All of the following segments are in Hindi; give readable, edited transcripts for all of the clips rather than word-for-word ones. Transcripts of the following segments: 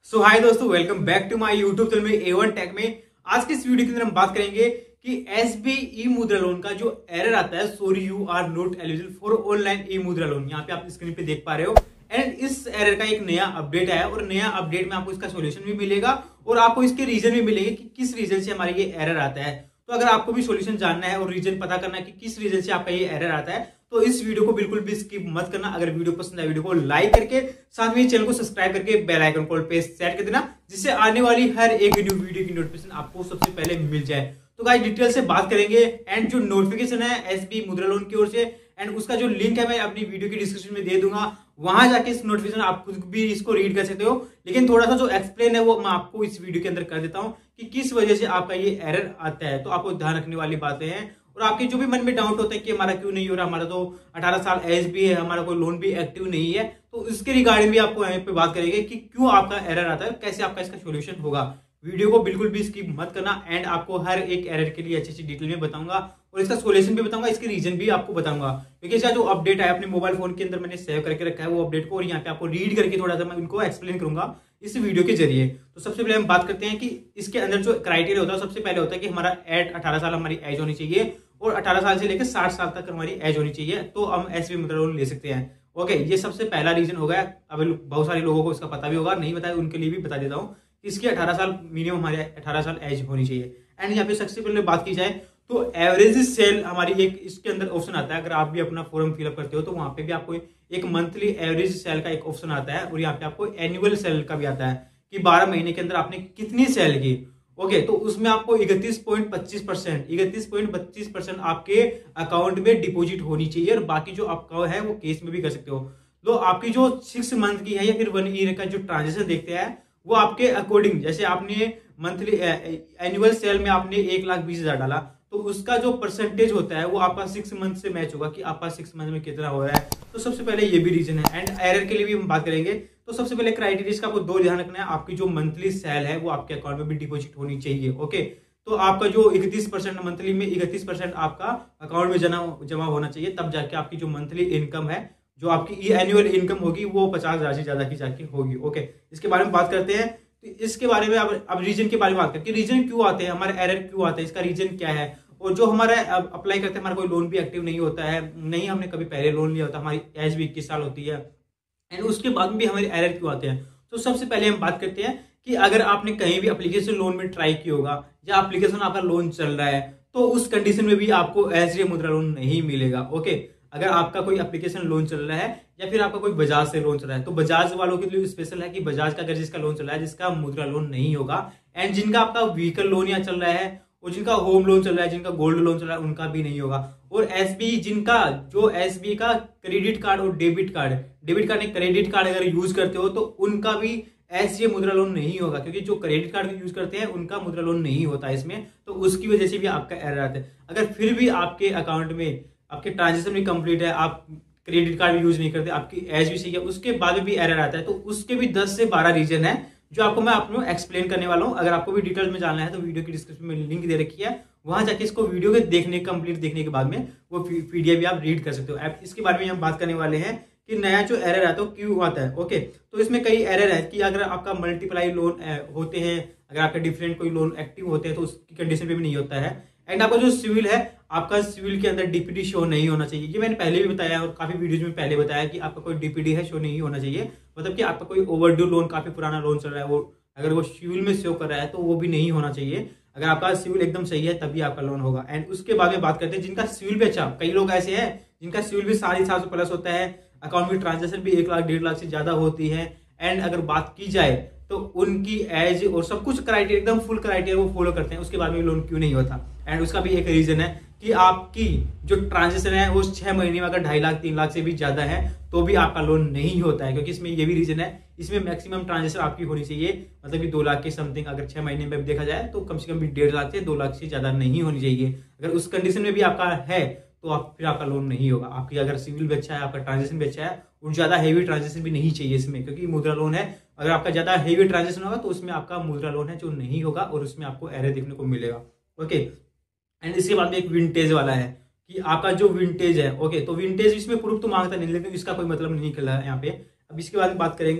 सो हाय दोस्तों, welcome back to my YouTube channel में A1 टेक में। आज के इस वीडियो के अंदर हम बात करेंगे कि SB ई मुद्रा लोन का जो एरर आता है, sorry you are not eligible for online e Mudra loan, यहाँ पे आप स्क्रीन पे देख पा रहे हो। एंड इस एरर का एक नया अपडेट आया और नया अपडेट में आपको इसका सोल्यूशन भी मिलेगा और आपको इसके रीजन भी मिलेंगे कि किस रीजन से हमारा ये एरर आता है। तो अगर आपको भी सोल्यूशन जानना है और रीजन पता करना है कि किस रीजन से आपका ये एरर आता है, तो इस वीडियो को बिल्कुल भी स्किप मत करना। अगर वीडियो पसंद आए वीडियो को लाइक करके साथ में चैनल को सब्सक्राइब करके बेल आइकन कॉल पे सेट कर देना, जिससे आने वाली हर एक न्यू वीडियो की नोटिफिकेशन आपको सबसे पहले मिल जाए। तो गाइस डिटेल से बात करेंगे एंड जो नोटिफिकेशन है SB मुद्रा लोन की ओर से एंड उसका जो लिंक है मैं अपनी वीडियो की डिस्क्रिप्शन में दे दूंगा, वहां जाके इस नोटिफिकेशन आप खुद भी इसको रीड कर सकते हो। लेकिन थोड़ा सा जो एक्सप्लेन है वो मैं आपको इस वीडियो के अंदर कर देता हूं कि किस वजह से आपका ये एरर आता है। तो आपको ध्यान रखने वाली बातें हैं और आपके जो भी मन में डाउट होता है कि हमारा क्यों नहीं हो रहा, हमारा तो 18 साल एज भी है, हमारा कोई लोन भी एक्टिव नहीं है, तो इसके रिगार्डिंग भी आपको यहाँ पे बात करेंगे कि क्यों आपका एरर आता है, कैसे आपका इसका सोल्यूशन होगा। वीडियो को बिल्कुल भी स्किप मत करना एंड आपको हर एक एरर के लिए अच्छी अच्छी डिटेल में बताऊंगा और इसका सोल्यूशन भी बताऊंगा, इसके रीजन भी आपको बताऊंगा। क्योंकि इसका जो अपडेट है अपने मोबाइल फोन के अंदर मैंने सेव करके रखा है वो अपडेट को, और यहाँ पे आपको रीड करके थोड़ा सा मैं इनको एक्सप्लेन करूंगा इस वीडियो के जरिए। तो सबसे पहले हम बात करते हैं कि इसके अंदर जो क्राइटेरिया होता है, सबसे पहले होता है कि हमारा 18 साल हमारी एज होनी चाहिए और 18 साल से लेकर 60 साल तक हमारी एज होनी चाहिए, तो हम SB मुद्रा लोन ले सकते हैं। ओके, ये सबसे पहला रीजन हो गया। अब बहुत सारे लोगों को इसका पता भी होगा, नहीं बताया उनके लिए भी बता देता हूँ। इसकी 18 साल मिनिमम हमारे 18 साल एज होनी चाहिए। एंड यहाँ पे सबसे पहले बात की जाए तो एवरेज सेल हमारी एक इसके अंदर ऑप्शन आता है। अगर आप भी अपना फॉर्म फिलअप करते हो तो वहां पे भी आपको एक मंथली एवरेज सेल का एक ऑप्शन आता है और यहाँ पे आपको एनुअल सेल का भी आता है कि 12 महीने के अंदर आपने कितनी सेल की। ओके, तो उसमें आपको 31.25% आपके अकाउंट में डिपॉजिट होनी चाहिए और बाकी जो आपका है वो केस में भी कर सकते हो। तो आपकी जो 6 मंथ की है या फिर 1 ईयर का जो ट्रांजेक्शन देखते हैं वो आपके अकॉर्डिंग, जैसे आपने मंथली एनुअल सेल में आपने 1,20,000 डाला तो उसका जो परसेंटेज होता है वो आपका 6 मंथ से मैच होगा कि आपका 6 मंथ में कितना हो रहा है। तो सबसे पहले ये भी रीजन है एंड एरर के लिए भी हम बात करेंगे। तो सबसे पहले क्राइटेरिया का आपको 2 ध्यान रखना है, आपकी जो मंथली सेल है वो आपके अकाउंट में भी डिपॉजिट होनी चाहिए। ओके, तो आपका जो 31% मंथली में 31% आपका अकाउंट में जमा होना चाहिए, तब जाके आपकी जो मंथली इनकम है, जो आपकी एनुअल इनकम होगी वो 50,000 से ज्यादा की जाके होगी। ओके, इसके बारे में बात करते हैं। तो इसके बारे में अब रीजन के बारे में बात करते हैं, रीजन क्यों आते हैं, हमारे एरर क्यों आते हैं, इसका रीजन क्या है। और जो हमारा अप्लाई करते हैं हमारा कोई लोन भी एक्टिव नहीं होता है, नहीं हमने कभी पहले लोन लिया होता, हमारी एज भी 21 साल होती है एंड उसके बाद भी हमारे एरर क्यों आते हैं। तो सबसे पहले हम बात करते हैं कि अगर आपने कहीं भी एप्लीकेशन लोन में ट्राई किया होगा या एप्लीकेशन आपका लोन चल रहा है तो उस कंडीशन में भी आपको SB मुद्रा लोन नहीं मिलेगा। ओके, अगर आपका कोई एप्लीकेशन लोन चल रहा है या फिर आपका कोई बजाज से लोन चल रहा है, तो बजाज वालों के लिए स्पेशल है कि बजाज का अगर जिसका लोन चल रहा है जिसका मुद्रा लोन नहीं होगा, एंड जिनका आपका व्हीकल लोन या चल रहा है और जिनका होम लोन चल रहा है, जिनका गोल्ड लोन चल रहा है, उनका भी नहीं होगा। और SB जिनका जो SB का क्रेडिट कार्ड और डेबिट कार्ड ने क्रेडिट कार्ड अगर यूज करते हो तो उनका भी SB मुद्रा लोन नहीं होगा, क्योंकि जो क्रेडिट कार्ड यूज करते हैं उनका मुद्रा लोन नहीं होता इसमें, तो उसकी वजह से भी आपका एरर आता है। अगर फिर भी आपके अकाउंट में आपके ट्रांजेक्शन भी कंप्लीट है, आप क्रेडिट कार्ड भी यूज नहीं करते, आपकी एज भी सही है, उसके बाद भी एरर आता है, तो उसके भी 10 से 12 रीजन है जो आपको मैं आपको एक्सप्लेन करने वाला हूं। अगर आपको भी डिटेल में जानना है तो वीडियो की डिस्क्रिप्शन में लिंक दे रखी है, वहां जाके इसको वीडियो के कंप्लीट देखने के बाद में वो PDF भी आप रीड कर सकते हो। इसके बारे में हम बात करने वाले हैं कि नया जो एरर आता है वो क्यों आता है। ओके, तो इसमें कई एरर है कि अगर आपका मल्टीप्लाई लोन होते हैं, अगर आपके डिफरेंट कोई लोन एक्टिव होते हैं तो उसकी कंडीशन पे भी नहीं होता है। एंड आपका जो सिविल है, आपका सिविल के अंदर DPD शो नहीं होना चाहिए, ये मैंने पहले भी बताया और काफी वीडियोज में पहले बताया कि आपका कोई DPD है शो नहीं होना चाहिए, मतलब कि आपका कोई ओवरड्यू लोन, काफी पुराना लोन चल रहा है, वो अगर वो सिविल में शो कर रहा है तो वो भी नहीं होना चाहिए। अगर आपका सिविल एकदम सही है तभी आपका लोन होगा। एंड उसके बाद में बात करते हैं जिनका सिविल भी अच्छा, कई लोग ऐसे हैं जिनका सिविल भी 750 प्लस होता है, अकाउंट में ट्रांजेक्शन भी 1 लाख 1.5 लाख से ज्यादा होती है, एंड अगर बात की जाए तो उनकी एज और सब कुछ क्राइटेरिया एकदम फुल क्राइटेरिया वो फॉलो करते हैं, उसके बाद में लोन क्यों नहीं होता। एंड उसका भी एक रीजन है कि आपकी जो ट्रांजेक्शन है वो 6 महीने में अगर 2.5 लाख 3 लाख से भी ज्यादा है तो भी आपका लोन नहीं होता है, क्योंकि इसमें ये भी रीजन है, इसमें मैक्सिमम ट्रांजेक्शन आपकी होनी चाहिए, मतलब कि 2 लाख के समथिंग, अगर 6 महीने में देखा जाए तो कम से कम भी 1.5 लाख से 2 लाख से ज्यादा नहीं होनी चाहिए। अगर उस कंडीशन में भी आपका है तो फिर आपका लोन नहीं होगा। आपकी अगर सिविल भी अच्छा है, आपका ट्रांजेक्शन भी अच्छा है और ज्यादा हेवी ट्रांजेक्शन भी नहीं चाहिए इसमें, क्योंकि मुद्रा लोन है, अगर आपका ज्यादा हेवी ट्रांजेक्शन होगा तो उसमें आपका मुद्रा लोन है जो नहीं होगा और उसमें आपको एरर देखने को मिलेगा। ओके, एंड इसके बाद में एक विंटेज वाला है कि आपका जो विंटेज है। ओके, तो विंटेज इसमें प्रूफ तो मांगता नहीं, लेकिन इसका कोई मतलब नहीं निकला है यहाँ पे। अब इसके बाद बात करेंगे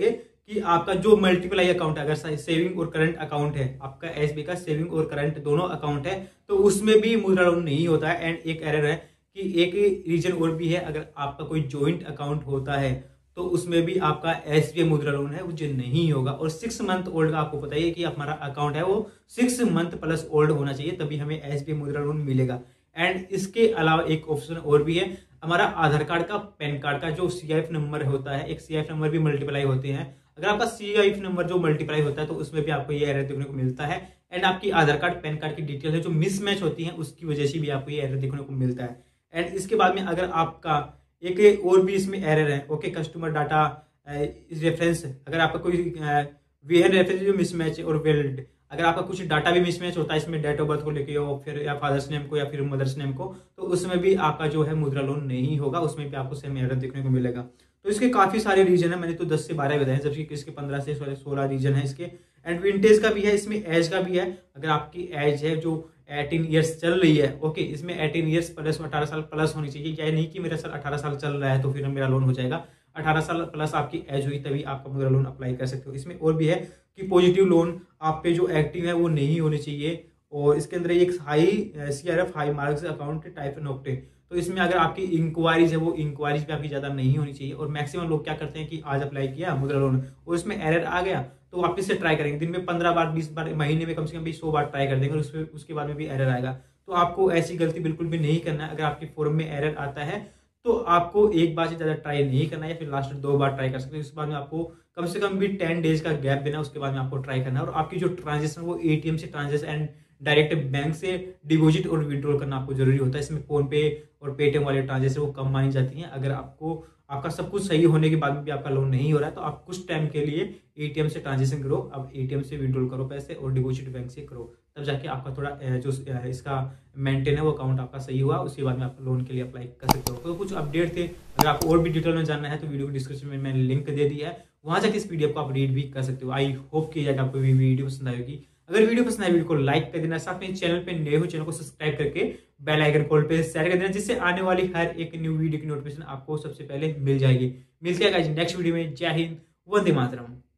कि आपका जो मल्टीप्लाई अकाउंट है, अगर सेविंग और करंट अकाउंट है, आपका एसबीआई का सेविंग और करंट दोनों अकाउंट है, तो उसमें भी मुद्रा लोन नहीं होता है। एंड एक एरर है कि एक रीजन और भी है, अगर आपका कोई ज्वाइंट अकाउंट होता है तो उसमें भी आपका एसबीआई मुद्रा लोन है वो जो नहीं होगा। और 6 मंथ ओल्ड का आपको पता ही है कि हमारा अकाउंट है वो 6 मंथ प्लस ओल्ड होना चाहिए, तभी हमें एसबीआई मुद्रा लोन मिलेगा। एंड इसके अलावा एक ऑप्शन और भी है, हमारा आधार कार्ड का, पैन कार्ड का जो सीआईएफ नंबर होता है, एक सीआईएफ नंबर भी मल्टीप्लाई होते हैं। अगर आपका सीआईएफ नंबर जो मल्टीप्लाई होता है तो उसमें भी आपको ये एरर देखने को मिलता है। एंड आपकी आधार कार्ड, पैन कार्ड की डिटेल है जो मिसमैच होती है, उसकी वजह से भी आपको ये एरर देखने को मिलता है। एंड इसके बाद में अगर आपका एक और भी इसमें एरर है, ओके, कस्टमर डाटा रेफरेंस, अगर आपका कोई वीएन रेफरेंस जो मिसमैच है, और वेल्ड, अगर आपका कुछ डाटा भी मिसमैच होता है इसमें, डेट ऑफ बर्थ को लेके हो, फिर या फादर्स नेम को या फिर मदर्स नेम को, तो उसमें भी आपका जो है मुद्रा लोन नहीं होगा, उसमें भी आपको सेम एरर देखने को मिलेगा। तो इसके काफी सारे रीजन है, मैंने तो 10 से 12 बताए, जबकि इसके 15 से 16 रीजन है इसके। एंड विंटेज का भी है, इसमें एज का भी है। अगर आपकी एज है जो 18 ईयर्स चल रही है, ओके, इसमें 18 ईयर्स प्लस 18 साल प्लस होनी चाहिए। क्या नहीं कि मेरा सर 18 साल चल रहा है तो फिर मेरा लोन हो जाएगा। 18 साल प्लस आपकी एज हुई तभी आपका मुद्रा लोन अप्लाई कर सकते हो। इसमें और भी है कि पॉजिटिव लोन आप पे जो एक्टिव है वो नहीं होने चाहिए। और इसके अंदर एक high CRF, high marks account type नोक्टे, तो इसमें अगर आपकी इंक्वायरीज है वो इंक्वायरीज पे आपकी ज्यादा नहीं होनी चाहिए। और मैक्सिमम लोग क्या करते हैं कि आज अप्लाई किया मुद्रा लोन और इसमें एरर आ गया तो वापस से ट्राई करेंगे, दिन में 15 बार 20 बार, महीने में कम से कम भी 100 बार ट्राई कर देंगे, और उसके बाद में भी एरर आएगा। तो आपको ऐसी गलती बिल्कुल भी नहीं करना है। अगर आपके फॉर्म में एरर आता है तो आपको एक बार से ज्यादा ट्राई नहीं करना है, या फिर लास्ट 2 बार ट्राई कर सकते हैं। उसके बाद में आपको कम से कम भी 10 डेज का गैप देना, उसके बाद में आपको ट्राई करना है। और आपकी जो ट्रांजेक्शन वो एटीएम से ट्रांजेक्शन एंड डायरेक्ट बैंक से डिपॉजिट और विड्रॉल करना आपको जरूरी होता है। इसमें फोन पे और पेटीएम वाले ट्रांजेक्शन वो कम मानी जाती हैं। अगर आपको आपका सब कुछ सही होने के बाद में भी आपका लोन नहीं हो रहा है तो आप कुछ टाइम के लिए एटीएम से ट्रांजेक्शन करो, अब एटीएम से विड्रॉल करो पैसे और डिपॉजिट बैंक से करो, तब जाके आपका थोड़ा जो इसका मेंटेन है वो अकाउंट आपका सही हुआ, उसके बाद में आप लोन के लिए अप्लाई कर सकते हो। तो कुछ अपडेट थे, अगर आपको और भी डिटेल में जानना है तो वीडियो को डिस्क्रिप्शन में मैंने लिंक दे दिया है, वहां जाके इस पीडीएफ को आप रीड भी कर सकते हो। आई होप कि आपको वीडियो पसंद आएगी। अगर वीडियो पसंद आए वीडियो को लाइक कर देना, साथ में चैनल पे नए हो चैनल को सब्सक्राइब करके बेल आइकन कॉल पे शेयर कर देना, जिससे आने वाली हर एक न्यू वीडियो की नोटिफिकेशन आपको सबसे पहले मिल जाएगी। मिलते हैं गाइस नेक्स्ट वीडियो में। जय हिंद, वंदे मातरम।